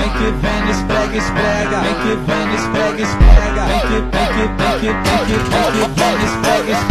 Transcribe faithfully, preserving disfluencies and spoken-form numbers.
vem que vem, esprega, esprega. Vem que vem, esprega, esprega. Vem que, vem que, vem que, vem que, vem que vem, esprega, esprega.